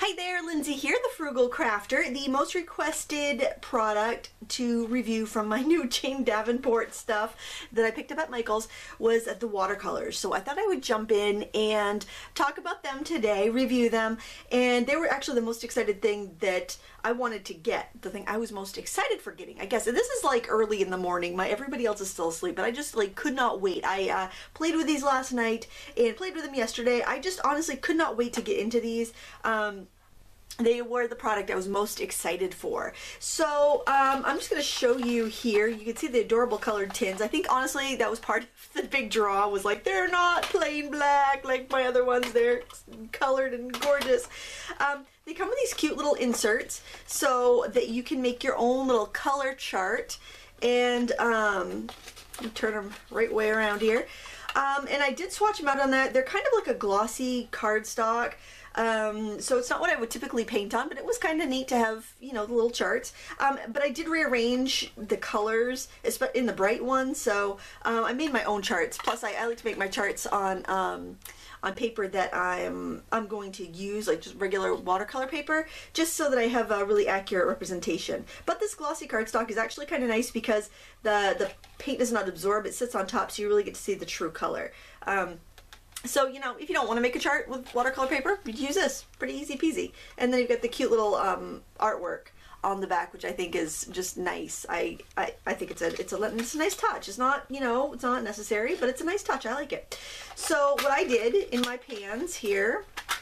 Hi there, Lindsay here, the Frugal Crafter. The most requested product to review from my new Jane Davenport stuff that I picked up at Micheals was the watercolors. So I thought I would jump in and talk about them today, review them, and they were actually the most excited thing that I wanted to get, the thing I was most excited for getting, I guess. And this is like early in the morning. Everybody else is still asleep, but I just like could not wait. I played with these last night and played with them yesterday. I just honestly could not wait to get into these. They were the product I was most excited for. So I'm just going to show you here. You can see the adorable colored tins. I think honestly that was part of the big draw, was like they're not plain black like my other ones. They're colored and gorgeous. They come with these cute little inserts so that you can make your own little color chart. And turn them right way around here. And I did swatch them out on that. They're kind of like a glossy cardstock. So it's not what I would typically paint on, but it was kind of neat to have, you know, the little charts. But I did rearrange the colors in the bright one, so I made my own charts. Plus, I like to make my charts on paper that I'm going to use, like just regular watercolor paper, just so that I have a really accurate representation. But this glossy cardstock is actually kind of nice because the paint does not absorb; it sits on top, so you really get to see the true color. So, you know, if you don't want to make a chart with watercolor paper, you use this. Pretty easy peasy. And then you've got the cute little artwork on the back, which I think is just nice. I think it's a nice touch. It's not, you know, it's not necessary, but it's a nice touch. I like it. So what I did in my pans here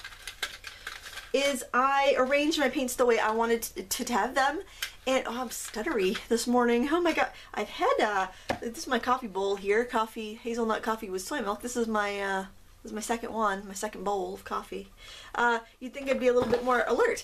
is I arranged my paints the way I wanted to have them. And oh, I'm stuttery this morning. Oh my god. I've had this is my coffee bowl here. Hazelnut coffee with soy milk. This is my second one, my second bowl of coffee. You'd think I'd be a little bit more alert.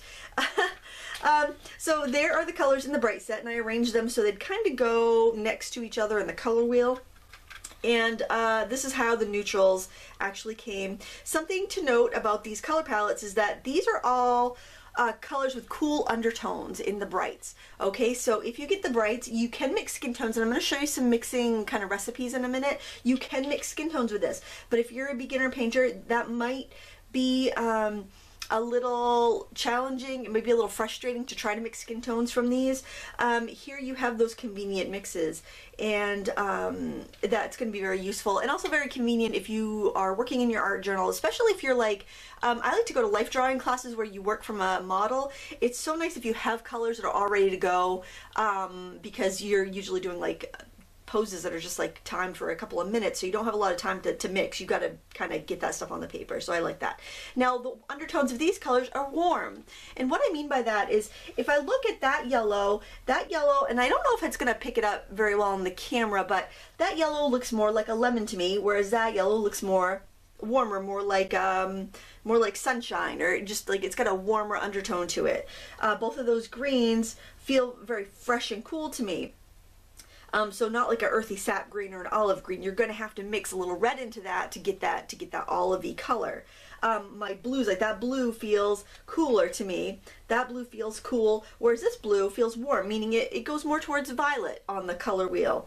So there are the colors in the bright set, and I arranged them so they'd kind of go next to each other in the color wheel. And this is how the neutrals actually came. Something to note about these color palettes is that these are all colors with cool undertones in the brights. Okay, so if you get the brights, you can mix skin tones, and I'm going to show you some mixing kind of recipes in a minute. You can mix skin tones with this, but if you're a beginner painter, that might be a little challenging, maybe a little frustrating to try to mix skin tones from these. Here you have those convenient mixes, and that's going to be very useful and also very convenient if you are working in your art journal, especially if you're like, I like to go to life drawing classes where you work from a model. It's so nice if you have colors that are all ready to go, because you're usually doing like poses that are just like timed for a couple of minutes, so you don't have a lot of time to mix. You got to kind of get that stuff on the paper, so I like that. Now the undertones of these colors are warm, and what I mean by that is if I look at that yellow, and I don't know if it's going to pick it up very well on the camera, but that yellow looks more like a lemon to me, whereas that yellow looks more warmer, more like sunshine, or just like it's got a warmer undertone to it. Both of those greens feel very fresh and cool to me. So not like an earthy sap green or an olive green. You're going to have to mix a little red into that to get that olivey color. My blues, like that blue feels cooler to me. That blue feels cool, whereas this blue feels warm, meaning it goes more towards violet on the color wheel.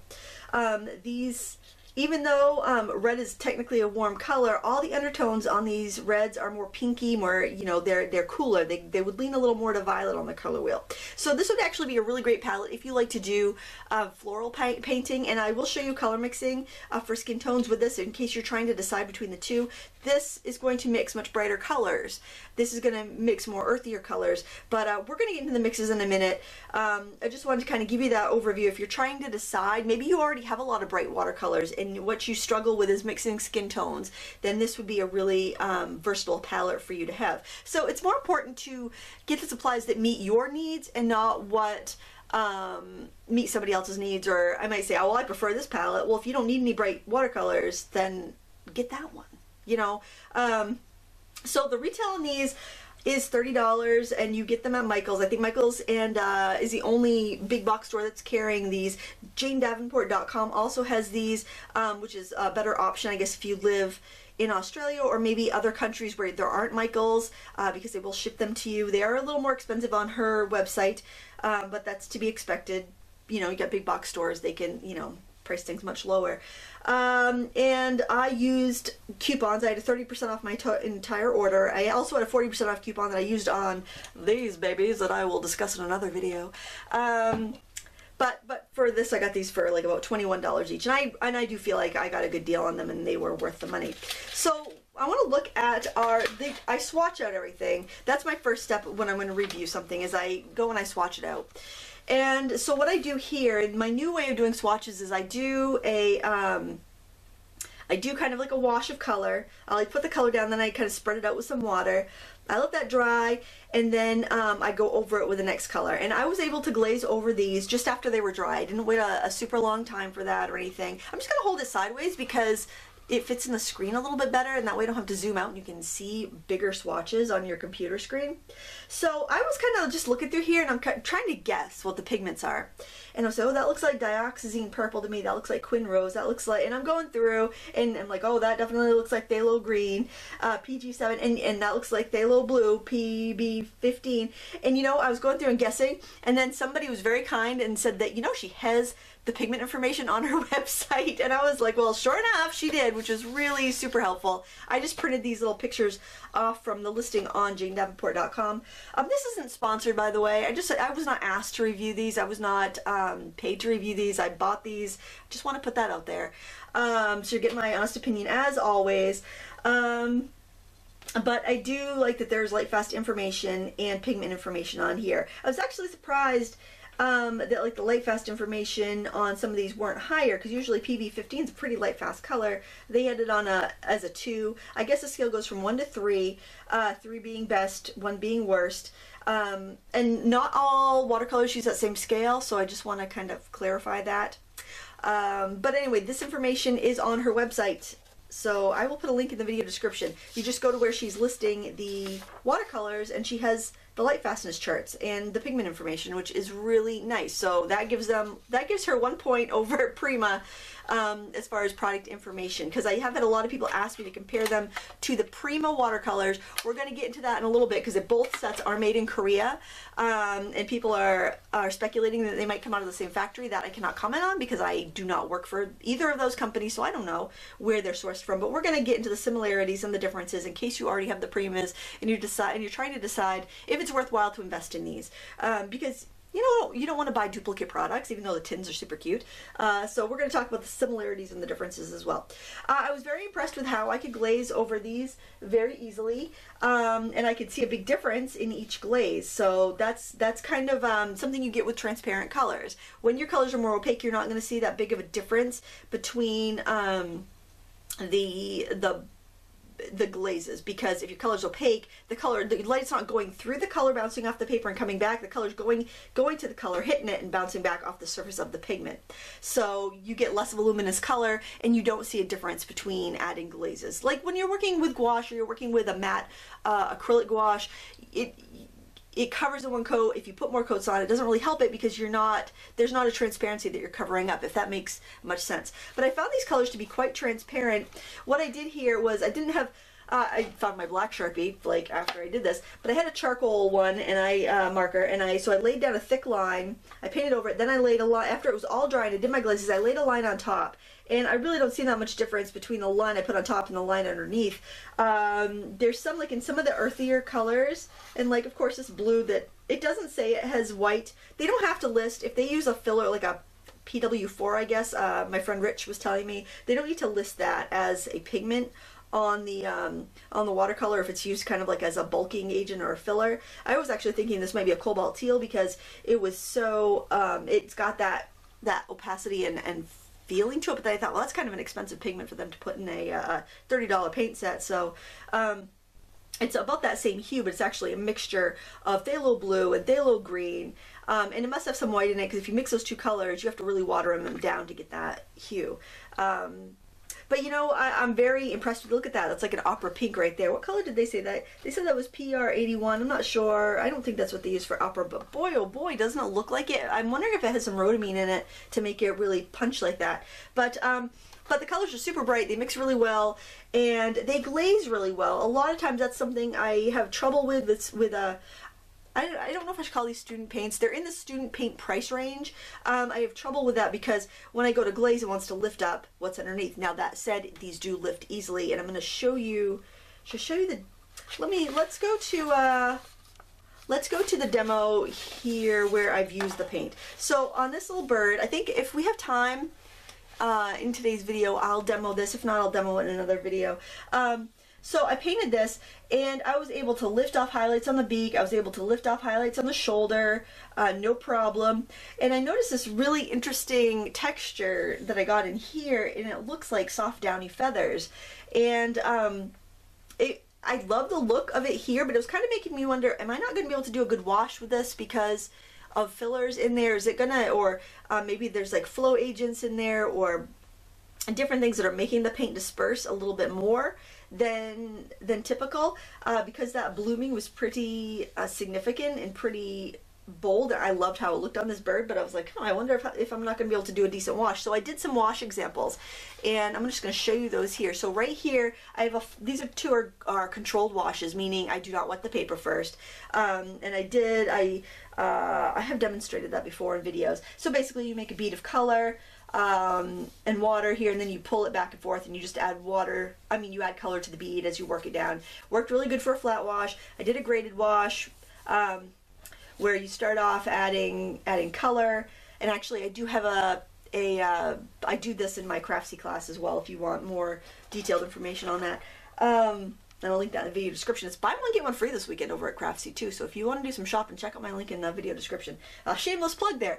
Even though red is technically a warm color, all the undertones on these reds are more pinky, more, you know, they're cooler. They would lean a little more to violet on the color wheel. So this would actually be a really great palette if you like to do floral painting, and I will show you color mixing for skin tones with this in case you're trying to decide between the two. This is going to mix much brighter colors. This is going to mix more earthier colors, but we're going to get into the mixes in a minute. I just wanted to kind of give you that overview. If you're trying to decide, maybe you already have a lot of bright watercolors and what you struggle with is mixing skin tones, then this would be a really versatile palette for you to have. So it's more important to get the supplies that meet your needs and not what meet somebody else's needs. Or I might say, oh, well, I prefer this palette. Well, if you don't need any bright watercolors, then get that one. You know, so the retail on these is $30, and you get them at Micheals. I think Micheals is the only big box store that's carrying these. JaneDavenport.com also has these, which is a better option, I guess, if you live in Australia or maybe other countries where there aren't Micheals, because they will ship them to you. They are a little more expensive on her website, but that's to be expected. You know, you got big box stores, they can, you know, price things much lower. And I used coupons. I had a 30% off my entire order. I also had a 40% off coupon that I used on these babies that I will discuss in another video. But for this, I got these for like about $21 each, and I do feel like I got a good deal on them, and they were worth the money. So I want to look at I swatch out everything. That's my first step when I'm going to review something, is I go and I swatch it out. And so what I do here, my new way of doing swatches, is I do kind of like a wash of color. I like put the color down, then I kind of spread it out with some water. I let that dry, and then I go over it with the next color. And I was able to glaze over these just after they were dry. I didn't wait a super long time for that or anything. I'm just going to hold it sideways because it fits in the screen a little bit better, and that way I don't have to zoom out and you can see bigger swatches on your computer screen. So I was kind of just looking through here, and I'm trying to guess what the pigments are. And I was like, oh, that looks like dioxazine purple to me, that looks like quin rose, that looks like, and I'm going through, and I'm like, oh, that definitely looks like phthalo green, PG7, and that looks like phthalo blue, PB15. And you know, I was going through and guessing, and then somebody was very kind and said that, you know, she has the pigment information on her website, and I was like, well, sure enough, she did, which was really super helpful. I just printed these little pictures off from the listing on JaneDavenport.com. This isn't sponsored, by the way. I was not asked to review these. I was not paid to review these. I bought these. I just want to put that out there. So you're getting my honest opinion as always. But I do like that there's light-fast information and pigment information on here. I was actually surprised that like the light fast information on some of these weren't higher, because usually PB15 is a pretty light fast color. They had it on as a 2. I guess the scale goes from 1 to 3, 3 being best, 1 being worst. And not all watercolors use that same scale, so I just want to kind of clarify that. But anyway, this information is on her website, so I will put a link in the video description. You just go to where she's listing the watercolors, and she has the light fastness charts and the pigment information, which is really nice. So that gives her 1 point over Prima as far as product information, because I have had a lot of people ask me to compare them to the Prima watercolors. We're going to get into that in a little bit, because both sets are made in Korea, and people are speculating that they might come out of the same factory. That I cannot comment on, because I do not work for either of those companies, so I don't know where they're sourced from. But we're going to get into the similarities and the differences in case you already have the Primas and you're trying to decide if it's worthwhile to invest in these, because you don't want to buy duplicate products, even though the tins are super cute. So we're going to talk about the similarities and the differences as well. I was very impressed with how I could glaze over these very easily, and I could see a big difference in each glaze. So that's kind of something you get with transparent colors. When your colors are more opaque, you're not going to see that big of a difference between the glazes, because if your color's opaque, the light's not going through the color, bouncing off the paper and coming back. The color's going to the color, hitting it, and bouncing back off the surface of the pigment. So you get less of a luminous color, and you don't see a difference between adding glazes. Like when you're working with gouache, or you're working with a matte acrylic gouache, it covers the one coat. If you put more coats on, it doesn't really help it, because there's not a transparency that you're covering up, if that makes much sense. But I found these colors to be quite transparent. What I did here was I found my black Sharpie like after I did this, but I had a charcoal one and marker, and so I laid down a thick line. I painted over it. Then I laid a line after it was all dry and I did my glazes. I laid a line on top. And I really don't see that much difference between the line I put on top and the line underneath. There's some, like in some of the earthier colors, and like of course this blue, that it doesn't say it has white. They don't have to list if they use a filler like a PW4, I guess. My friend Rich was telling me they don't need to list that as a pigment on the watercolor if it's used kind of like as a bulking agent or a filler. I was actually thinking this might be a cobalt teal, because it was so it's got that opacity and feeling to it, but then I thought, well, that's kind of an expensive pigment for them to put in a $30 paint set. So it's about that same hue, but it's actually a mixture of phthalo blue and phthalo green, and it must have some white in it, because if you mix those two colors, you have to really water them down to get that hue. But you know, I'm very impressed with, look at that, that's like an opera pink right there. What color did they say that? They said that was PR81. I'm not sure. I don't think that's what they use for opera, but boy, oh boy, doesn't it look like it. I'm wondering if it has some rhodamine in it to make it really punch like that. But the colors are super bright, they mix really well, and they glaze really well. A lot of times that's something I have trouble with I don't know if I should call these student paints. They're in the student paint price range. I have trouble with that because when I go to glaze, it wants to lift up what's underneath. Now that said, these do lift easily, and I'm going to show you. Should I show you the? Let's go to the demo here where I've used the paint. So on this little bird, I think if we have time in today's video, I'll demo this. If not, I'll demo it in another video. So I painted this, and I was able to lift off highlights on the beak. I was able to lift off highlights on the shoulder, no problem. And I noticed this really interesting texture that I got in here, and it looks like soft downy feathers. And I love the look of it here, but it was kind of making me wonder, am I not going to be able to do a good wash with this because of fillers in there? Is it gonna, or maybe there's like flow agents in there, or different things that are making the paint disperse a little bit more than typical, because that blooming was pretty significant and pretty bold. I loved how it looked on this bird, but I was like, oh, I wonder if I'm not going to be able to do a decent wash. So I did some wash examples, and I'm just going to show you those here. So right here, I have these are two are controlled washes, meaning I do not wet the paper first. And I have demonstrated that before in videos. So basically, you make a bead of color and water here, and then you pull it back and forth, and you just add water. You add color to the bead as you work it down. Worked really good for a flat wash. I did a graded wash, where you start off adding color, and actually I do have I do this in my Craftsy class as well if you want more detailed information on that. And I'll link that in the video description. It's buy one get one free this weekend over at Craftsy too, so if you want to do some shopping, check out my link in the video description. Shameless plug there.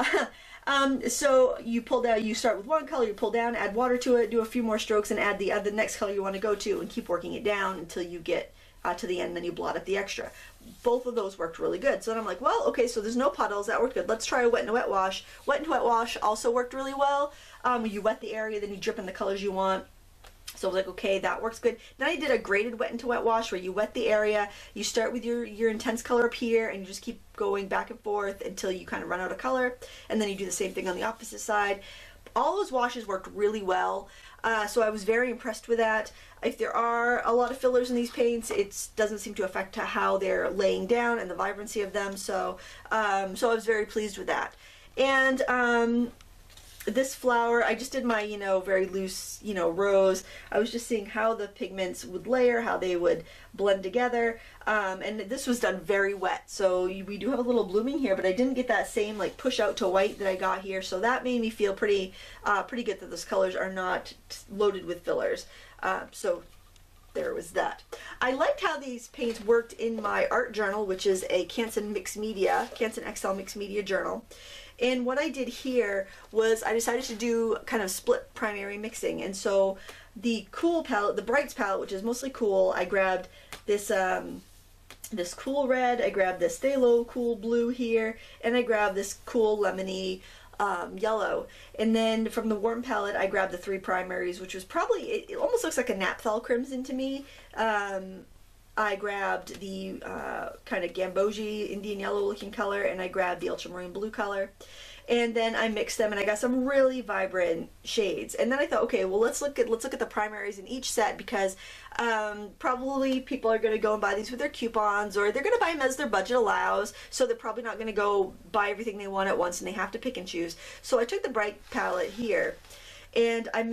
So you pull down, you start with one color, you pull down, add water to it, do a few more strokes, and add the next color you want to go to, and keep working it down until you get to the end, and then you blot up the extra. Both of those worked really good. So then I'm like, well, okay, so there's no puddles. That worked good. Let's try a wet and a wet wash. Wet and wet wash also worked really well. You wet the area, then you drip in the colors you want. So I was like, okay, that works good. Then I did a graded wet into wet wash where you wet the area, you start with your intense color up here, and you just keep going back and forth until you kind of run out of color, and then you do the same thing on the opposite side. All those washes worked really well, so I was very impressed with that. If there are a lot of fillers in these paints, it doesn't seem to affect how they're laying down and the vibrancy of them, so so I was very pleased with that. And this flower, I just did my, very loose, rose. I was just seeing how the pigments would layer, how they would blend together. And this was done very wet. So we do have a little blooming here, but I didn't get that same like push out to white that I got here. So that made me feel pretty good that those colors are not loaded with fillers. So there was that. I liked how these paints worked in my art journal, which is a Canson XL Mixed Media journal. And what I did here was I decided to do kind of split primary mixing. And so the cool palette, the brights palette, which is mostly cool, I grabbed this this cool red, I grabbed this phthalo cool blue here, and I grabbed this cool lemony yellow. And then from the warm palette, I grabbed the three primaries, which was probably, it almost looks like a naphthol crimson to me. I grabbed the kind of gambogi Indian yellow looking color, and I grabbed the ultramarine blue color, and then I mixed them, and I got some really vibrant shades. And then I thought, okay, well, let's look at the primaries in each set, because probably people are going to go and buy these with their coupons, or they're going to buy them as their budget allows, so they're probably not going to go buy everything they want at once, and they have to pick and choose. So I took the bright palette here, and I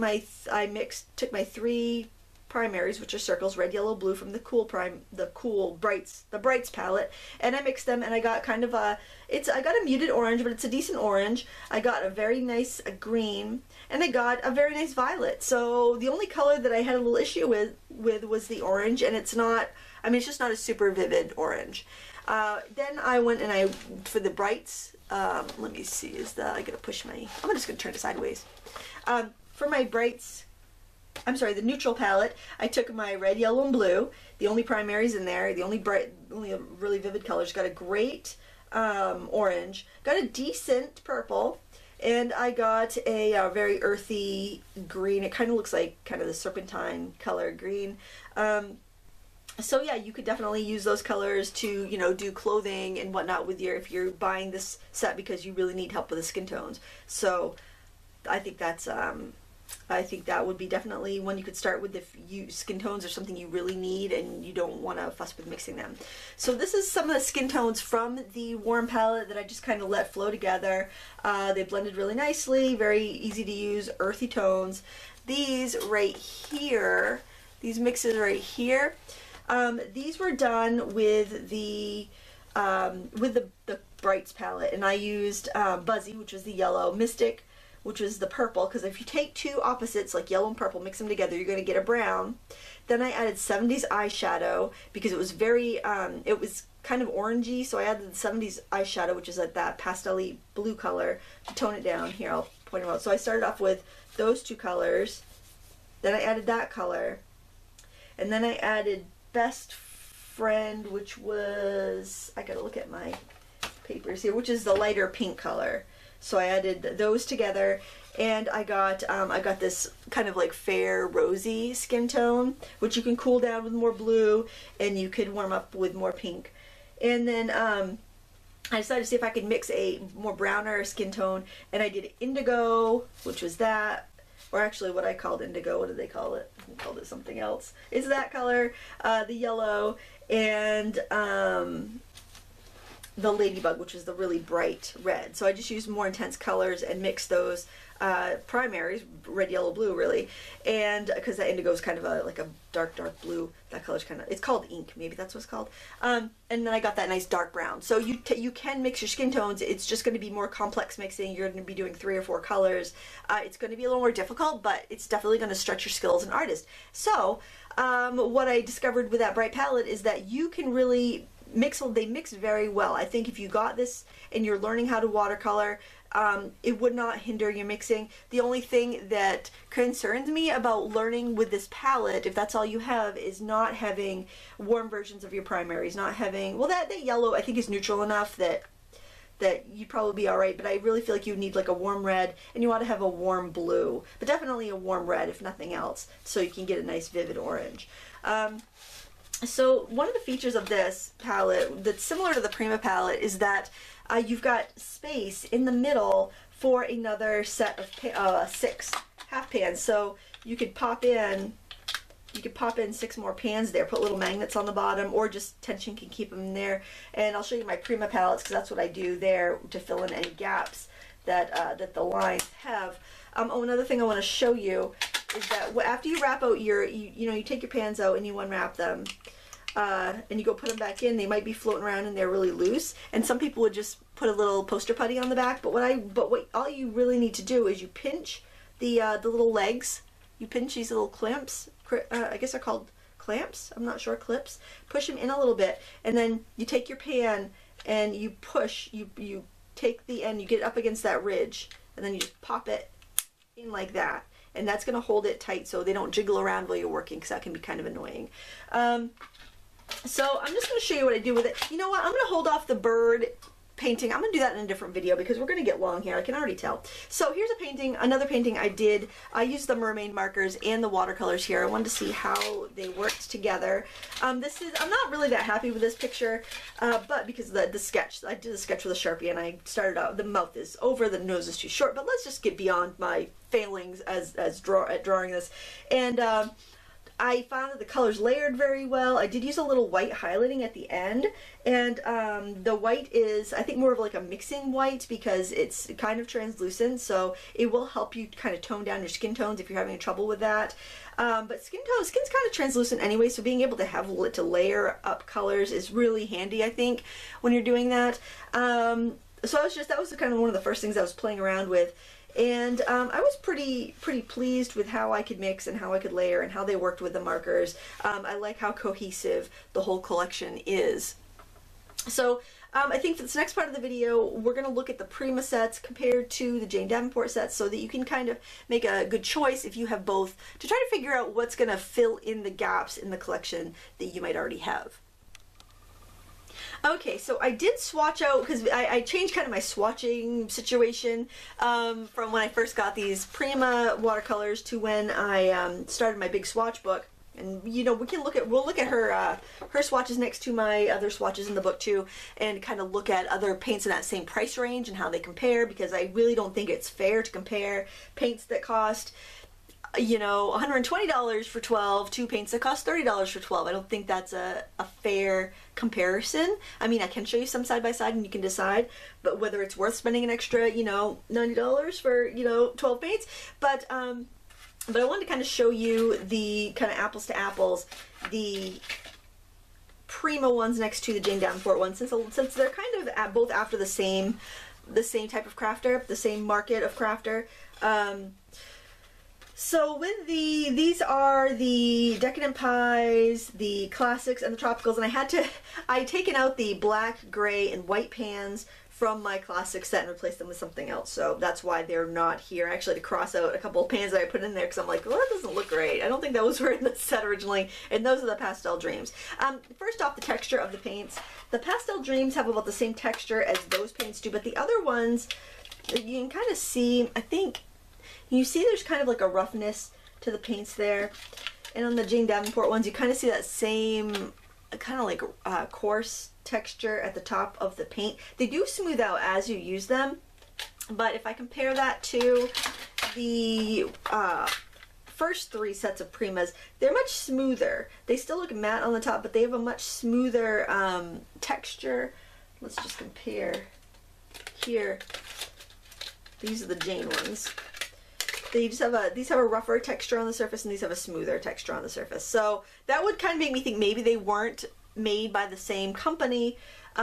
took my three primaries, which are circles, red, yellow, blue, from the brights palette, and I mixed them, and I got kind of I got a muted orange, but it's a decent orange. I got a very nice green, and I got a very nice violet. So the only color that I had a little issue with was the orange, and it's not, it's just not a super vivid orange. Then I went and for the brights, let me see, I'm just gonna turn it sideways. For my brights, the neutral palette, I took my red, yellow, and blue, the only primaries in there, the only really vivid colors. Got a great orange, got a decent purple, and I got a very earthy green. It kind of looks like kind of the serpentine color green. So yeah, you could definitely use those colors to, do clothing and whatnot with if you're buying this set because you really need help with the skin tones. So I think that's I think that would be definitely one you could start with if skin tones are something you really need and you don't want to fuss with mixing them. So this is some of the skin tones from the warm palette that I just kind of let flow together. They blended really nicely, very easy to use, earthy tones. These right here, these mixes right here, these were done with the Brights palette, and I used Buzzy, which was the yellow, Mystic, which was the purple, because if you take two opposites like yellow and purple, mix them together, you're going to get a brown. Then I added 70s eyeshadow because it was very, it was kind of orangey, so I added the 70s eyeshadow, which is at that pastel-y blue color, to tone it down. Here, I'll point them out. So I started off with those two colors, then I added that color, and then I added Best Friend, which was, I gotta look at my papers here, which is the lighter pink color. So I added those together, and I got this kind of like fair rosy skin tone, which you can cool down with more blue, and you could warm up with more pink. And then I decided to see if I could mix a more browner skin tone, and I did indigo, which was that, or actually what I called indigo. What did they call it? I called it something else. It's that color, the yellow, and the ladybug, which is the really bright red. So I just used more intense colors and mixed those primaries, red, yellow, blue, really, and because that indigo is kind of like a dark blue. That color's kind of, it's called ink, maybe that's what it's called. And then I got that nice dark brown. So you can mix your skin tones. It's just going to be more complex mixing. You're going to be doing 3 or 4 colors. It's going to be a little more difficult, but it's definitely going to stretch your skills as an artist. So what I discovered with that bright palette is that you can really they mix very well. I think if you got this and you're learning how to watercolor, it would not hinder your mixing. The only thing that concerns me about learning with this palette, if that's all you have, is not having warm versions of your primaries, not having, well, that yellow I think is neutral enough that you'd probably be alright, but I really feel like you need like a warm red, and you want to have a warm blue, but definitely a warm red if nothing else, so you can get a nice vivid orange. So one of the features of this palette that's similar to the Prima palette is that you've got space in the middle for another set of 6 half pans. So you could pop in 6 more pans there, put little magnets on the bottom, or just tension can keep them in there. And I'll show you my Prima palettes because that's what I do there to fill in any gaps that the lines have. Oh, another thing I want to show you is that after you wrap out your, you take your pans out and you unwrap them, and you go put them back in, they might be floating around and they're really loose. And some people would just put a little poster putty on the back. But what all you really need to do is you pinch the little legs. You pinch these little clamps. I guess they're called clamps. I'm not sure, clips. Push them in a little bit, and then you take your pan and you push. You take the end, you get it up against that ridge, and then you just pop it in like that, and that's going to hold it tight so they don't jiggle around while you're working, because that can be kind of annoying. So I'm just going to show you what I do with it. You know what? I'm going to hold off the bird painting. I'm going to do that in a different video because we're going to get long here. I can already tell. So here's a painting, another painting I did. I used the mermaid markers and the watercolors here. I wanted to see how they worked together. I'm not really that happy with this picture, but because the sketch, I did a sketch with a Sharpie, and I started out, the mouth is over, the nose is too short, but let's just get beyond my failings at drawing this. And I found that the colors layered very well. I did use a little white highlighting at the end, and the white is, I think, more of like a mixing white because it's kind of translucent, so it will help you kind of tone down your skin tones if you're having trouble with that. But skin's kind of translucent anyway, so being able to have to layer up colors is really handy, I think, when you're doing that. So that was kind of one of the first things I was playing around with. And I was pretty pleased with how I could mix and how I could layer and how they worked with the markers. I like how cohesive the whole collection is. So I think for this next part of the video, we're going to look at the Prima sets compared to the Jane Davenport sets so that you can kind of make a good choice if you have both, to try to figure out what's going to fill in the gaps in the collection that you might already have. Okay, so I did swatch out, because I changed kind of my swatching situation from when I first got these Prima watercolors to when I started my big swatch book. And we'll look at her swatches next to my other swatches in the book too, and kind of look at other paints in that same price range and how they compare, because I really don't think it's fair to compare paints that cost you know, $120 for 12 to paints that cost $30 for 12. I don't think that's a fair comparison. I mean, I can show you some side by side and you can decide, but whether it's worth spending an extra, you know, $90 for, you know, 12 paints. But I wanted to kind of show you the kind of apples to apples, the Prima ones next to the Jane Davenport ones, since they're kind of both after the same type of crafter, the same market of crafter. So with these are the Decadent Pies, the Classics, and the Tropicals, and I'd taken out the black, gray, and white pans from my Classic set and replaced them with something else, so that's why they're not here. I actually had to cross out a couple of pans that I put in there because I'm like, well, that doesn't look great. I don't think that was in the set originally, and those are the Pastel Dreams. First off, the texture of the paints. The Pastel Dreams have about the same texture as those paints do, but the other ones, you can kind of see, I think, you see there's kind of like a roughness to the paints there, and on the Jane Davenport ones you kind of see that same kind of like coarse texture at the top of the paint. They do smooth out as you use them, but if I compare that to the first three sets of Primas, they're much smoother. They still look matte on the top, but they have a much smoother texture. Let's just compare here. These are the Jane ones. They just have these have a rougher texture on the surface, and these have a smoother texture on the surface. So that would kind of make me think maybe they weren't made by the same company,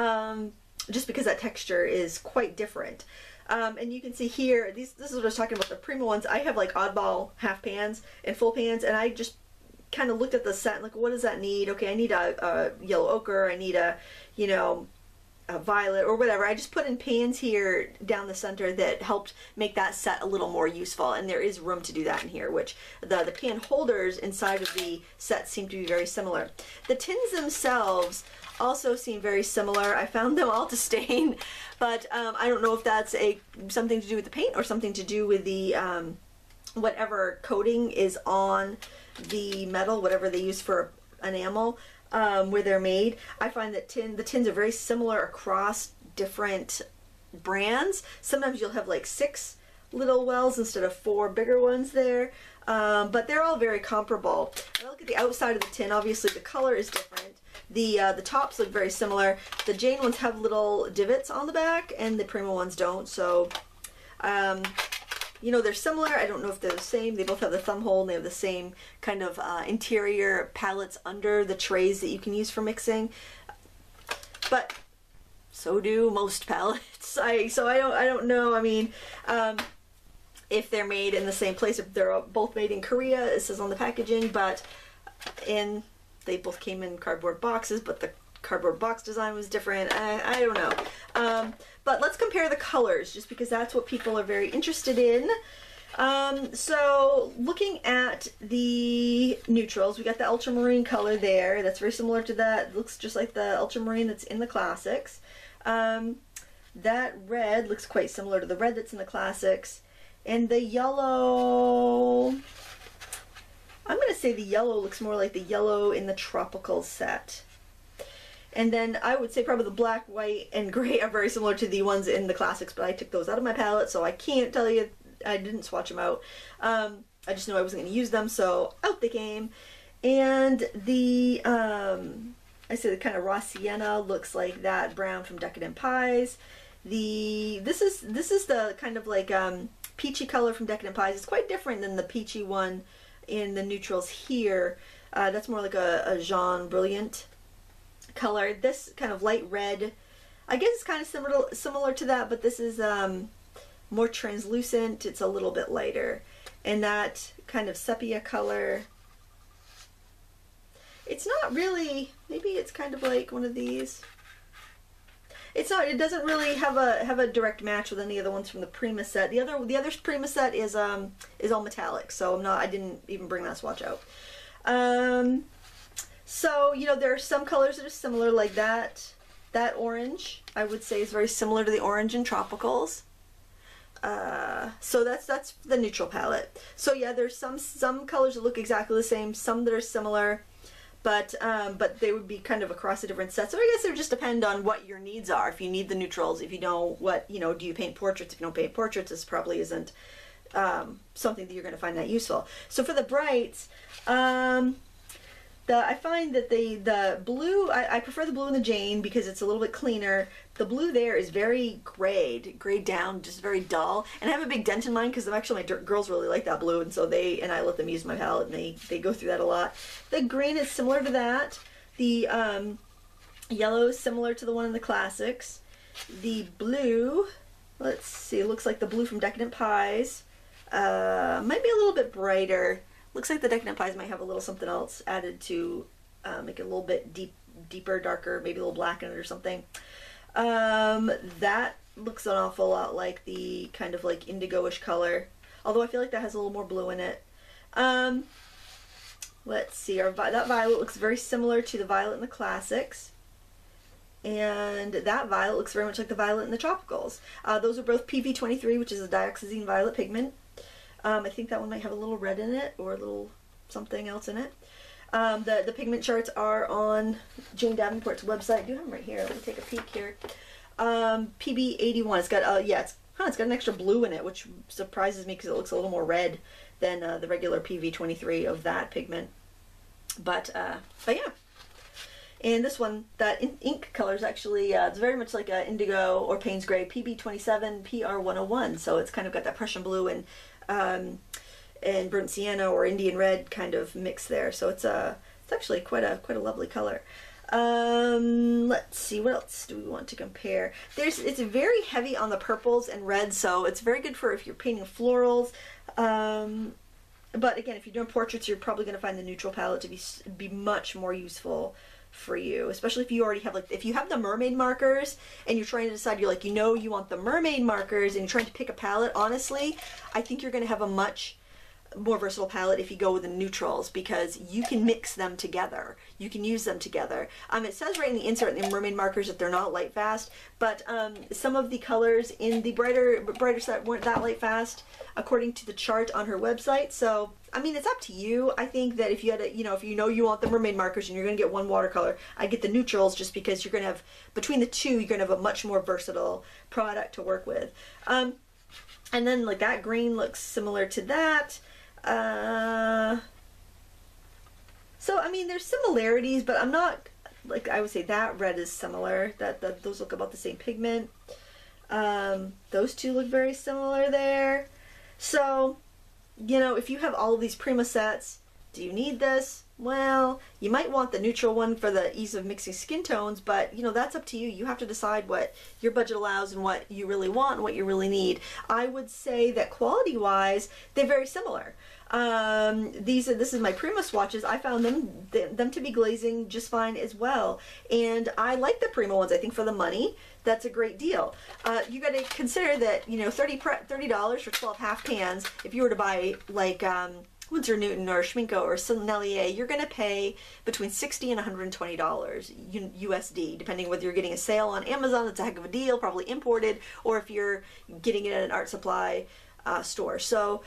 just because that texture is quite different. And you can see here, this is what I was talking about, the Prima ones. I have like oddball half pans and full pans, and I just kind of looked at the set and like, what does that need? Okay, I need a yellow ochre, I need a, you know, a violet or whatever. I just put in pans here down the center that helped make that set a little more useful, and there is room to do that in here, which the pan holders inside of the set seem to be very similar. The tins themselves also seem very similar. I found them all to stain, but I don't know if that's something to do with the paint or something to do with the whatever coating is on the metal, whatever they use for enamel. Where they're made. I find that the tins are very similar across different brands. Sometimes you'll have like 6 little wells instead of 4 bigger ones there, but they're all very comparable. I look at the outside of the tin. Obviously the color is different. The tops look very similar. The Jane ones have little divots on the back, and the Prima ones don't. So you know, they're similar. I don't know if they're the same. They both have the thumb hole, and they have the same kind of interior palettes under the trays that you can use for mixing. But so do most palettes. So I don't know. I mean, if they're made in the same place, if they're both made in Korea, it says on the packaging, but they both came in cardboard boxes, but the cardboard box design was different. I don't know. But let's compare the colors, just because that's what people are very interested in. So looking at the neutrals, we got the ultramarine color there. That's very similar to that. It looks just like the ultramarine that's in the Classics. That red looks quite similar to the red that's in the Classics. And the yellow, I'm going to say the yellow looks more like the yellow in the Tropical set. And then I would say probably the black, white, and gray are very similar to the ones in the Classics, but I took those out of my palette, so I can't tell you. I didn't swatch them out. I just knew I wasn't going to use them, so out they came. And the, I say the kind of raw sienna looks like that brown from Decadent Pies. This is the kind of like peachy color from Decadent Pies. It's quite different than the peachy one in the neutrals here. That's more like a Jaune Brilliant color. This kind of light red, I guess it's kind of similar to that, but this is more translucent. It's a little bit lighter. And that kind of sepia color, it's not really, maybe it's kind of like one of these. It's not, it doesn't really have a direct match with any of the ones from the Prima set. The other Prima set is all metallic, so I didn't even bring that swatch out. So, you know, there are some colors that are similar, like that orange, I would say, is very similar to the orange in Tropicals. So that's the neutral palette. So yeah, there's some colors that look exactly the same, some that are similar, but they would be kind of across the different sets. So I guess it would just depend on what your needs are. If you need the neutrals, if you know what, you know, do you paint portraits? If you don't paint portraits, this probably isn't something that you're going to find that useful. So for the brights, I find that the blue, I prefer the blue in the Jane because it's a little bit cleaner. The blue there is very grayed down, just very dull. And I have a big dent in mine because actually my girls really like that blue, and so I let them use my palette, and they go through that a lot. The green is similar to that. The yellow is similar to the one in the classics. The blue, let's see, it looks like the blue from Decadent Pies. Might be a little bit brighter. Looks like the Decadent Pies might have a little something else added to make it a little bit deeper, darker, maybe a little black in it or something. That looks an awful lot like the kind of like indigo-ish color, although I feel like that has a little more blue in it. Let's see, that violet looks very similar to the violet in the classics. And that violet looks very much like the violet in the tropicals. Those are both PV23, which is a dioxazine violet pigment. I think that one might have a little red in it, or a little something else in it. The pigment charts are on Jane Davenport's website. I do have them right here. Let me take a peek here. PB81. It's got it's got an extra blue in it, which surprises me because it looks a little more red than the regular PV23 of that pigment. But yeah. And this one, that ink color is actually, it's very much like a indigo or Payne's Gray, PB27 PR101. So it's kind of got that Prussian blue and burnt sienna or Indian red kind of mix there. So it's actually quite a lovely color. Let's see, what else do we want to compare? It's very heavy on the purples and reds, so it's very good for if you're painting florals. But again, if you're doing portraits, you're probably going to find the neutral palette to be much more useful for you, especially if you already have, like, if you have the mermaid markers and you're trying to decide, you're like, you want the mermaid markers and you're trying to pick a palette. Honestly, I think you're going to have a much more versatile palette if you go with the neutrals, because you can mix them together. You can use them together. It says right in the insert in the mermaid markers that they're not light fast, but some of the colors in the brighter set weren't that light fast according to the chart on her website. So it's up to you. I think that if you had if you want the mermaid markers and you're going to get one watercolor, I get the neutrals, just because you're going to have, between the two, you're going to have a much more versatile product to work with. And then like that green looks similar to that. So there's similarities, but I'm not, like, I would say that red is similar, that those look about the same pigment. Those two look very similar there. So if you have all of these Prima sets, do you need this? Well, you might want the neutral one for the ease of mixing skin tones, but that's up to you. You have to decide what your budget allows and what you really want and what you really need. I would say that quality-wise, they're very similar. This is my Prima swatches. I found them to be glazing just fine as well, and I like the Prima ones. I think for the money, that's a great deal. You got to consider that $30 for 12 half pans. If you were to buy like Winsor Newton or Schmincke or Sennelier, you're going to pay between $60 and $120 USD, depending whether you're getting a sale on Amazon. That's a heck of a deal, probably imported, or if you're getting it at an art supply store. So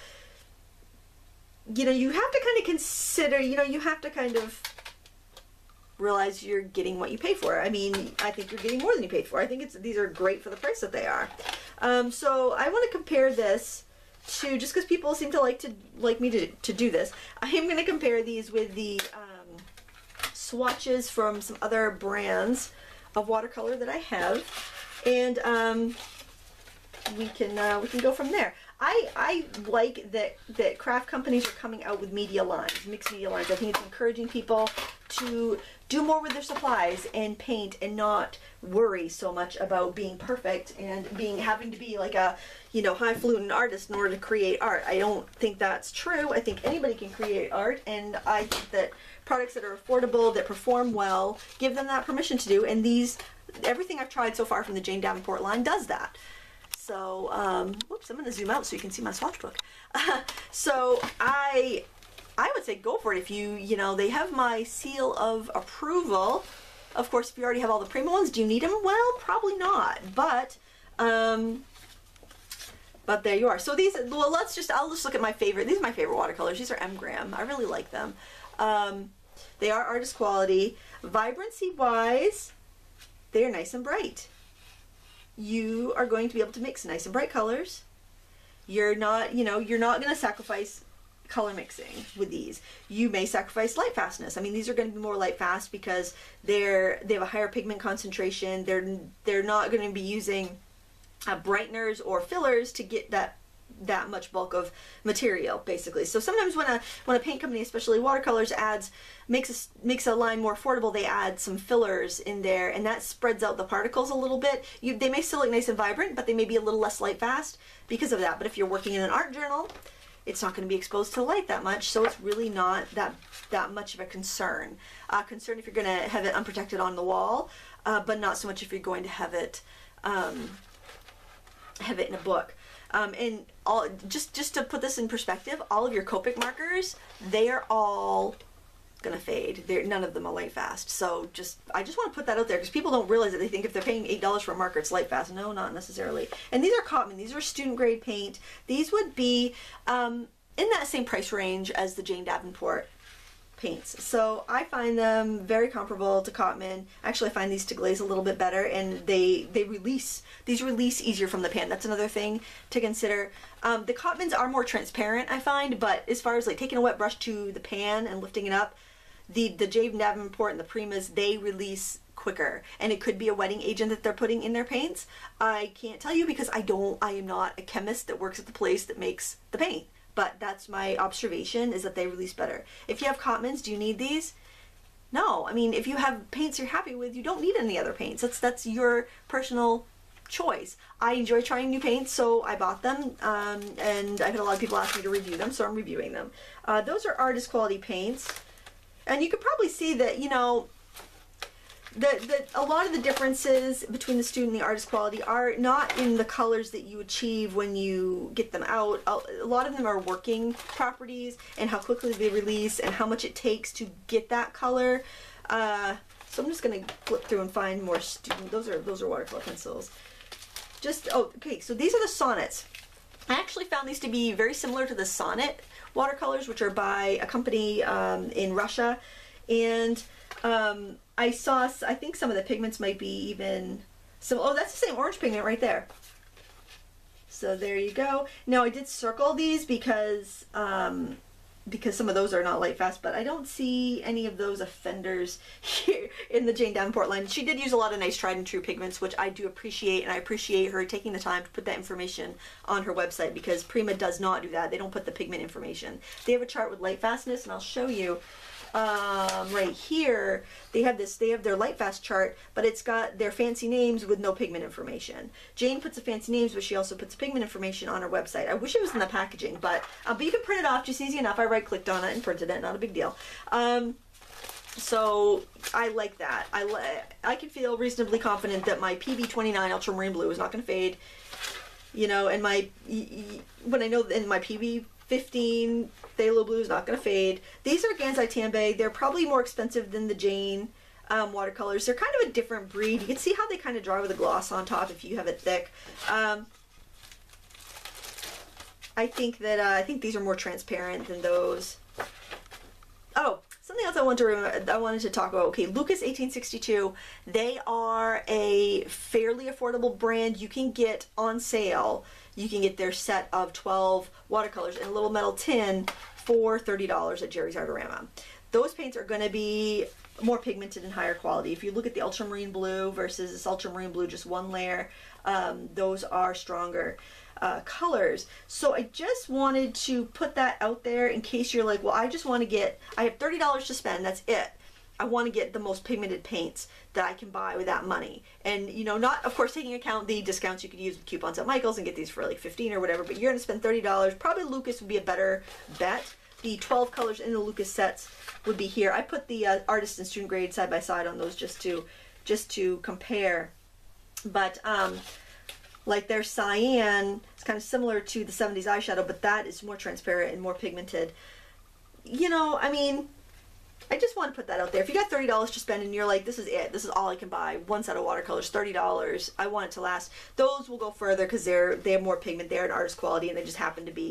you have to kind of consider, you have to kind of realize you're getting what you pay for. I think you're getting more than you paid for. I think these are great for the price that they are. So I want to compare this to, just because people seem to like me to do this, I am going to compare these with the swatches from some other brands of watercolor that I have, and we can go from there. I like that craft companies are coming out with media lines, mixed media lines. I think it's encouraging people to do more with their supplies and paint and not worry so much about being perfect and having to be like a highfalutin artist in order to create art. I don't think that's true. I think anybody can create art, and I think that products that are affordable, that perform well, give them that permission to do, and everything I've tried so far from the Jane Davenport line does that. So, whoops, I'm going to zoom out so you can see my swatch book. So I would say go for it if they have my seal of approval. Of course, if you already have all the Prima ones, do you need them? Well, probably not, but there you are. So I'll just look at my favorite. These are my favorite watercolors. These are M. Graham. I really like them. They are artist quality. Vibrancy-wise, they are nice and bright. You are going to be able to mix nice and bright colors. You're not, you know, you're not going to sacrifice color mixing with these. You may sacrifice light fastness. I mean, these are going to be more light fast because they have a higher pigment concentration. They're not going to be using brighteners or fillers to get that much bulk of material, basically. So sometimes when a paint company, especially watercolors, makes a line more affordable, they add some fillers in there, and that spreads out the particles a little bit. They may still look nice and vibrant, but they may be a little less light fast because of that. But if you're working in an art journal, it's not going to be exposed to light that much, so it's really not that much of a concern. Concern if you're going to have it unprotected on the wall, but not so much if you're going to have it in a book. And just to put this in perspective, all of your Copic markers, they are all gonna fade. None of them are light fast. So I just want to put that out there because people don't realize that. They think if they're paying $8 for a marker, it's light fast. No, not necessarily. And these are Cotman. These are student grade paint. These would be in that same price range as the Jane Davenport paints. So I find them very comparable to Cotman. Actually, I find these to glaze a little bit better, and these release easier from the pan. That's another thing to consider. The Cotmans are more transparent, I find, but as far as like taking a wet brush to the pan and lifting it up, the Jane Davenport and the Primas, they release quicker, and it could be a wetting agent that they're putting in their paints. I can't tell you because I am not a chemist that works at the place that makes the paint. But that's my observation, is that they release better. If you have Cotmans, do you need these? No. I mean, if you have paints you're happy with, you don't need any other paints. That's your personal choice. I enjoy trying new paints, so I bought them, and I've had a lot of people ask me to review them, so I'm reviewing them. Those are artist quality paints, and you could probably see that, you know, a lot of the differences between the student and the artist quality are not in the colors that you achieve when you get them out. A lot of them are working properties and how quickly they release and how much it takes to get that color. So I'm just going to flip through and find more student. Those are watercolor pencils. Okay, so these are the Sonnets. I actually found these to be very similar to the Sonnet watercolors, which are by a company in Russia, and I think some of the pigments might be even some. Oh, that's the same orange pigment right there. So there you go. Now I did circle these because some of those are not light fast, but I don't see any of those offenders here in the Jane Davenport line. She did use a lot of nice tried and true pigments, which I do appreciate, and I appreciate her taking the time to put that information on her website, because Prima does not do that. They don't put the pigment information. They have a chart with light fastness, and I'll show you. Right here, they have their light fast chart, but it's got their fancy names with no pigment information. Jane puts the fancy names, but she also puts pigment information on her website. I wish it was in the packaging, but you can print it off just easy enough. I right-clicked on it and printed it, not a big deal. So I like that. I can feel reasonably confident that my PB29 Ultramarine Blue is not going to fade. You know, and when I know in my PB15 Phthalo Blue is not going to fade. These are Gansai Tambay. They're probably more expensive than the Jane watercolors. They're kind of a different breed. You can see how they kind of dry with a gloss on top if you have it thick. I think these are more transparent than those. Oh, something else I wanted to talk about. Okay, Lucas 1862. They are a fairly affordable brand. You can get on sale. You can get their set of 12 watercolors in a little metal tin for $30 at Jerry's Artorama. Those paints are going to be more pigmented and higher quality. If you look at the ultramarine blue versus this ultramarine blue, just one layer, those are stronger colors. So I just wanted to put that out there in case you're like, well, I have $30 to spend, that's it. I want to get the most pigmented paints that I can buy with that money. And, you know, not, of course, taking account the discounts you could use with coupons at Micheals and get these for like $15 or whatever, but you're going to spend $30. Probably Lucas would be a better bet. The 12 colors in the Lucas sets would be here. I put the artist and student grade side by side on those just to compare. But, like their cyan, it's kind of similar to the 70s eyeshadow, but that is more transparent and more pigmented. You know, I mean, I just want to put that out there. If you got $30 to spend and you're like, this is it, this is all I can buy, one set of watercolors, $30, I want it to last, those will go further because they have more pigment, they're an artist quality, and they just happen to be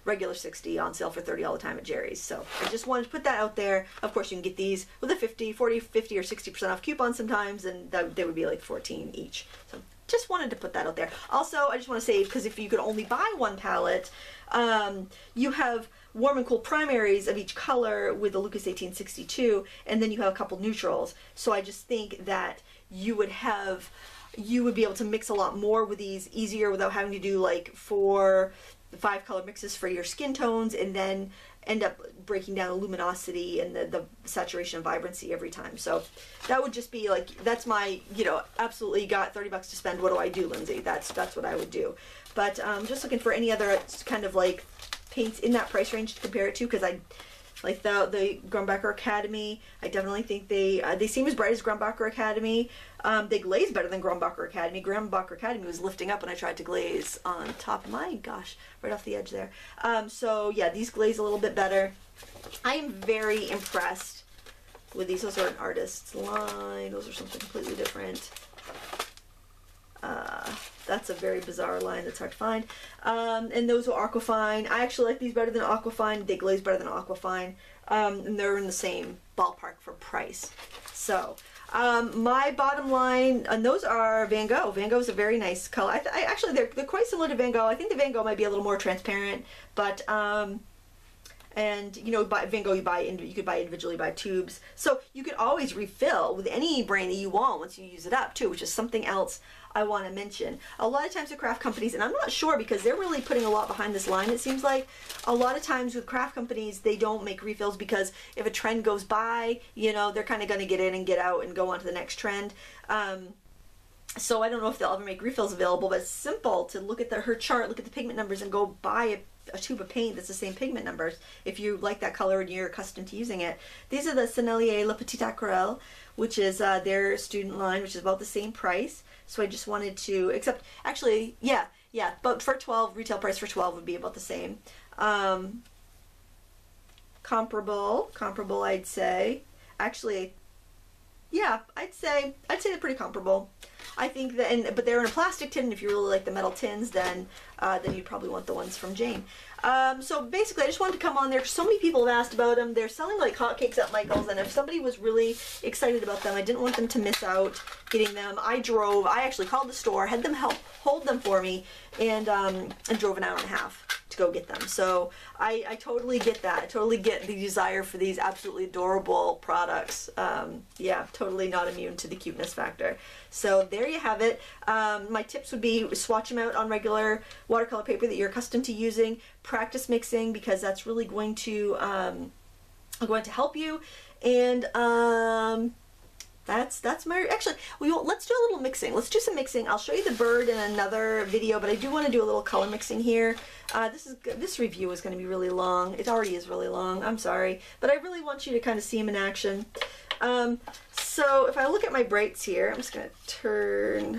regular $60, on sale for $30 all the time at Jerry's. So I just wanted to put that out there. Of course, you can get these with a 50, 40, 50, or 60% off coupon sometimes, and they would be like $14 each. So just wanted to put that out there. Also, I just want to say, because if you could only buy one palette, you have warm and cool primaries of each color with the Lucas 1862, and then you have a couple neutrals. So I just think that you would be able to mix a lot more with these easier without having to do like 4, 5 color mixes for your skin tones, and then end up breaking down the luminosity and the saturation and vibrancy every time. So that would just be like, that's my, absolutely got $30 to spend, what do I do, Lindsay? That's what I would do. But just looking for any other kind of like paints in that price range to compare it to, because I like the Grumbacher Academy. I definitely think they seem as bright as Grumbacher Academy. They glaze better than Grumbacher Academy. Grumbacher Academy was lifting up when I tried to glaze on top. My gosh, right off the edge there. So yeah, these glaze a little bit better. I am very impressed with these. Those are an artist's line. Those are something completely different. That's a very bizarre line that's hard to find. And those are Aquafine. I actually like these better than Aquafine. They glaze better than Aquafine. And they're in the same ballpark for price. So, my bottom line, and those are Van Gogh. Van Gogh is a very nice color. Actually, they're quite similar to Van Gogh. I think the Van Gogh might be a little more transparent, but, and by Van Gogh you could buy individually by tubes, so you could always refill with any brand that you want once you use it up too, which is something else I want to mention. A lot of times with craft companies, and I'm not sure because they're really putting a lot behind this line, it seems like a lot of times with craft companies they don't make refills, because if a trend goes by, they're kind of going to get in and get out and go on to the next trend. So I don't know if they'll ever make refills available, but it's simple to look at her chart, look at the pigment numbers, and go buy a tube of paint that's the same pigment numbers if you like that color and you're accustomed to using it. These are the Sennelier La Petite Aquarelle, which is their student line, which is about the same price. So I just wanted to, except actually, yeah, but for 12, retail price for 12 would be about the same. Comparable, I'd say. Actually, yeah, I'd say they're pretty comparable. I think that, but they're in a plastic tin. If you really like the metal tins, then you'd probably want the ones from Jane. So basically, I just wanted to come on there. So many people have asked about them. They're selling like hotcakes at Micheals, and if somebody was really excited about them, I didn't want them to miss out getting them. I actually called the store, had them help hold them for me, and drove an hour and a half to go get them. So I totally get that. I totally get the desire for these absolutely adorable products. Yeah, totally not immune to the cuteness factor. So there you have it. My tips would be swatch them out on regular watercolor paper that you're accustomed to using. Practice mixing, because that's really going to help you. And that's my, actually, let's do a little mixing. Let's do some mixing. I'll show you the bird in another video, but I do want to do a little color mixing here. This review is going to be really long. It already is really long. I'm sorry, but I really want you to kind of see them in action. So if I look at my brights here, I'm just going to turn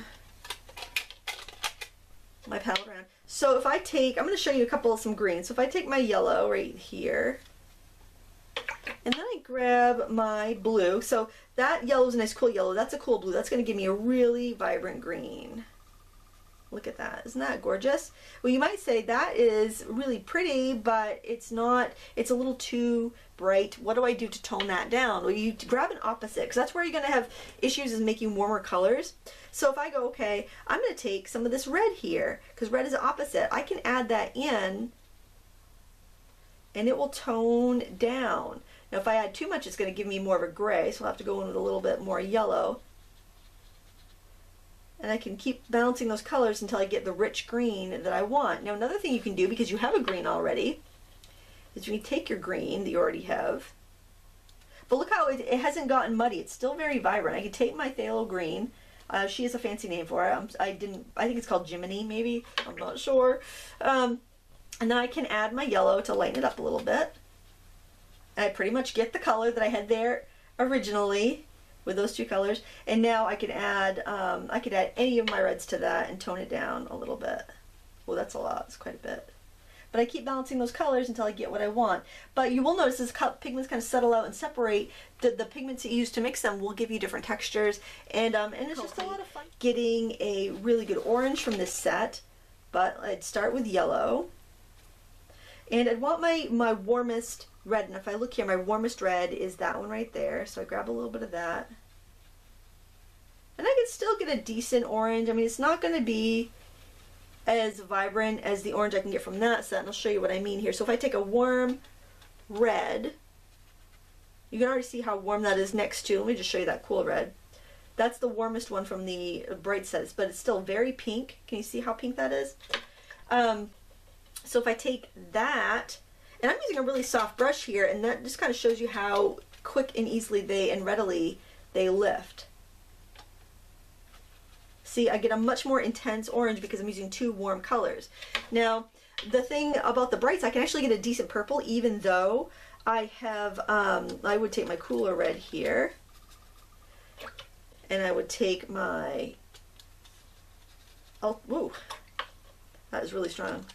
my palette around. So if I take, I'm going to show you some greens. So if I take my yellow right here, and then I grab my blue. So that yellow is a nice cool yellow. That's a cool blue. That's going to give me a really vibrant green. Look at that. Isn't that gorgeous? Well, you might say that is really pretty, but it's not. It's a little too bright. What do I do to tone that down? Well, you grab an opposite, because that's where you're going to have issues, is making warmer colors. So if I go, okay, I'm going to take some of this red here, because red is the opposite. I can add that in, and it will tone down. Now if I add too much, it's going to give me more of a gray, so I'll have to go in with a little bit more yellow. And I can keep balancing those colors until I get the rich green that I want. Now another thing you can do, because you have a green already, is you can take your green that you already have. But look how it hasn't gotten muddy. It's still very vibrant. I can take my phthalo green. She has a fancy name for it. I think it's called Jimminy, maybe. I'm not sure. And then I can add my yellow to lighten it up a little bit. And I pretty much get the color that I had there originally with those two colors. And now I could add any of my reds to that and tone it down a little bit. Well, that's a lot. That's quite a bit. But I keep balancing those colors until I get what I want. But you will notice as pigments kind of settle out and separate, the pigments that you use to mix them will give you different textures. And it's just a lot of fun getting a really good orange from this set. But I'd start with yellow. And I'd want my warmest red, and if I look here, my warmest red is that one right there. So I grab a little bit of that. And I can still get a decent orange. I mean, it's not going to be as vibrant as the orange I can get from that set, and I'll show you what I mean here. So if I take a warm red, you can already see how warm that is next to, let me just show you that cool red. That's the warmest one from the bright sets, but it's still very pink. Can you see how pink that is? So if I take that, and I'm using a really soft brush here, and that just kind of shows you how quick and easily and readily they lift. See, I get a much more intense orange because I'm using two warm colors. Now, the thing about the brights, I can actually get a decent purple even though I have, I would take my cooler red here, and I would take my, oh, whoa, that is really strong.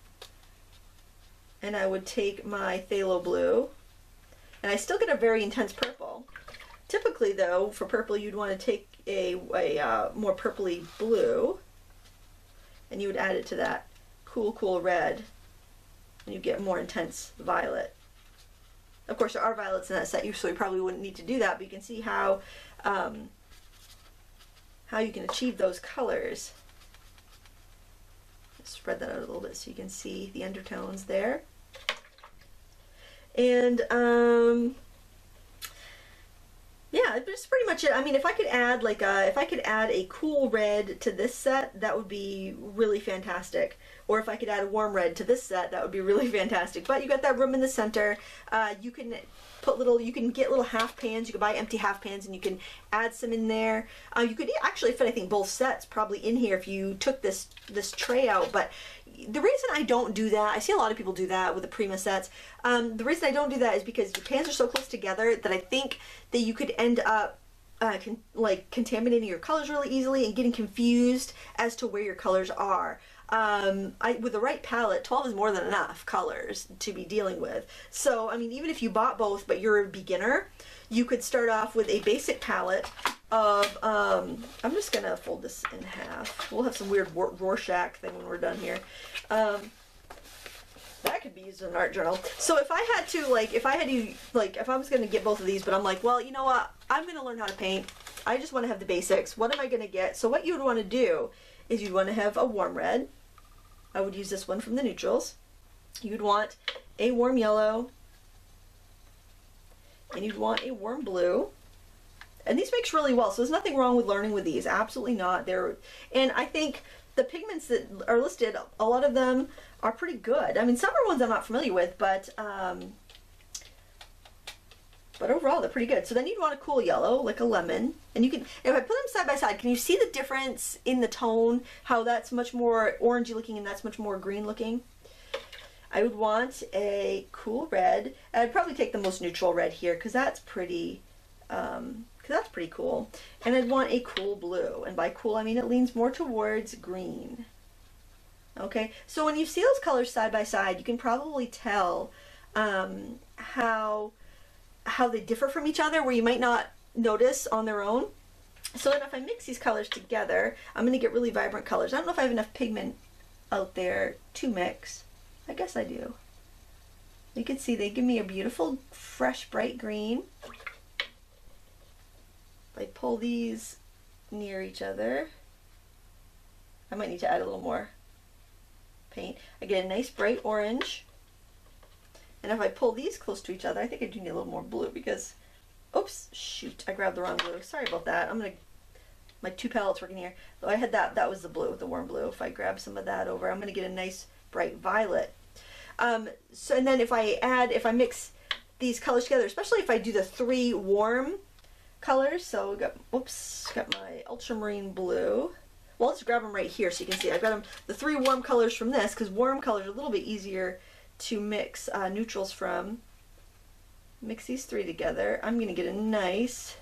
And I would take my phthalo blue, and I still get a very intense purple. Typically though, for purple you'd want to take a more purpley blue, and you would add it to that cool red, and you get more intense violet. Of course there are violets in that set, so you probably wouldn't need to do that, but you can see how you can achieve those colors. Spread that out a little bit so you can see the undertones there. And yeah, that's pretty much it. I mean, if I could add if I could add a cool red to this set, that would be really fantastic. Or if I could add a warm red to this set, that would be really fantastic. But you got that room in the center. You can put you can get little half pans. You can buy empty half pans and you can add some in there. You could actually fit, I think, both sets probably in here if you took this tray out. But the reason I don't do that, I see a lot of people do that with the Prima sets. The reason I don't do that is because your pans are so close together that I think that you could end up contaminating your colors really easily and getting confused as to where your colors are. With the right palette, 12 is more than enough colors to be dealing with. So, I mean, even if you bought both but you're a beginner, you could start off with a basic palette of, I'm just going to fold this in half. We'll have some weird Rorschach thing when we're done here. That could be used in an art journal. So if I had to, if I was going to get both of these, but I'm like, well, you know what, I'm going to learn how to paint. I just want to have the basics. What am I going to get? So what you would want to do is you'd want to have a warm red. I would use this one from the neutrals. You'd want a warm yellow, and you'd want a warm blue. And these mix really well, so there's nothing wrong with learning with these. Absolutely not. And I think the pigments that are listed, a lot of them are pretty good. I mean, some are ones I'm not familiar with, but overall they're pretty good. So then you'd want a cool yellow, like a lemon. And you can, if I put them side by side, can you see the difference in the tone? How that's much more orangey looking and that's much more green looking? I would want a cool red. I'd probably take the most neutral red here because that's pretty cool. And I'd want a cool blue. And by cool, I mean it leans more towards green. Okay, so when you see those colors side by side, you can probably tell how they differ from each other, where you might not notice on their own. So then if I mix these colors together, I'm going to get really vibrant colors. I don't know if I have enough pigment out there to mix. I guess I do. You can see they give me a beautiful, fresh, bright green. If I pull these near each other, I might need to add a little more paint. I get a nice bright orange. And if I pull these close to each other, I think I do need a little more blue because, oops, shoot, I grabbed the wrong blue. Sorry about that. My two palettes working here. So I had that was the blue, the warm blue. If I grab some of that over, I'm going to get a nice bright violet. So, and then if I mix these colors together, especially if I do the 3 warm colors, so we got, oops, got my ultramarine blue. Well, let's grab them right here so you can see. I've got them, the 3 warm colors from this, because warm colors are a little bit easier to mix neutrals from. Mix these 3 together. I'm going to get a nice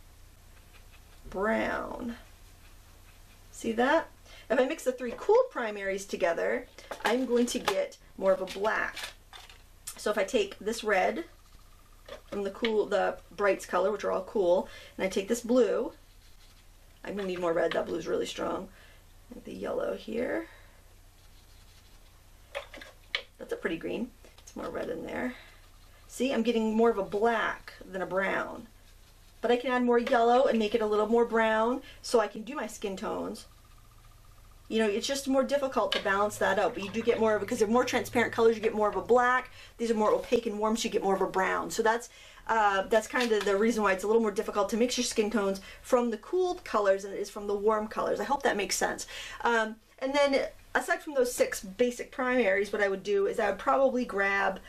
brown. See that? If I mix the 3 cool primaries together, I'm going to get more of a black. So if I take this red from the brights color, which are all cool, and I take this blue, I'm going to need more red. That blue is really strong. And the yellow here. That's a pretty green. more red in there. See, I'm getting more of a black than a brown. But I can add more yellow and make it a little more brown so I can do my skin tones. You know, it's just more difficult to balance that out, but you do get more of, because they're more transparent colors, you get more of a black. These are more opaque and warm, so you get more of a brown. So that's kind of the reason why it's a little more difficult to mix your skin tones from the cool colors than it is from the warm colors. I hope that makes sense. And then aside from those 6 basic primaries, what I would do is I would probably grab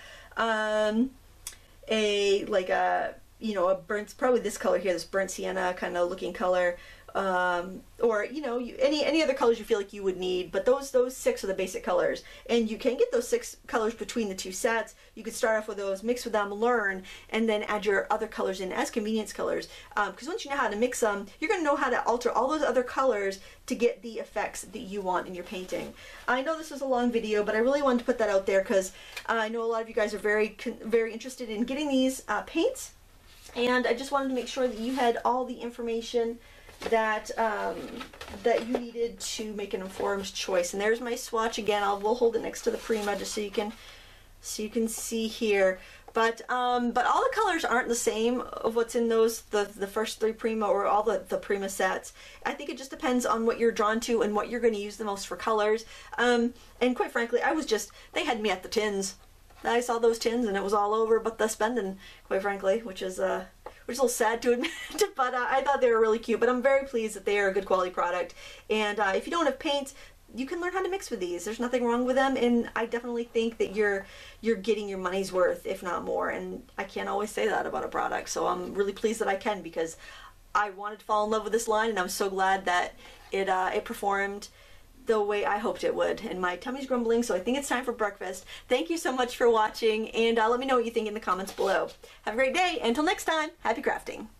you know, a burnt, probably this color here, this burnt sienna kind of looking color, or you know, any other colors you feel like you would need, but those 6 are the basic colors, and you can get those 6 colors between the 2 sets. You could start off with those, mix with them, learn, and then add your other colors in as convenience colors, because once you know how to mix them, you're going to know how to alter all those other colors to get the effects that you want in your painting. I know this was a long video, but I really wanted to put that out there because I know a lot of you guys are very interested in getting these paints, and I just wanted to make sure that you had all the information that that you needed to make an informed choice. And there's my swatch again. We'll hold it next to the Prima just so you can see here. But all the colors aren't the same of what's in those the first 3 Prima or all the Prima sets. I think it just depends on what you're drawn to and what you're going to use the most for colors. And quite frankly, they had me at the tins. I saw those tins and it was all over but the spending, quite frankly, which is a little sad to admit, but I thought they were really cute. But I'm very pleased that they are a good quality product. And if you don't have paints, you can learn how to mix with these. There's nothing wrong with them, and I definitely think that you're getting your money's worth, if not more. And I can't always say that about a product, so I'm really pleased that I can, because I wanted to fall in love with this line, and I'm so glad that it performed the way I hoped it would. And my tummy's grumbling, so I think it's time for breakfast. Thank you so much for watching, and let me know what you think in the comments below. Have a great day. Until next time, happy crafting.